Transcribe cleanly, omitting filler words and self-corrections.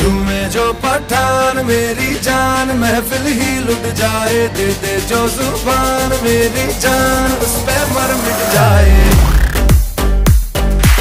में जो पठान मेरी जान महफिल ही लुट जाए, दे दे जो जुबान मेरी जान उस पे मर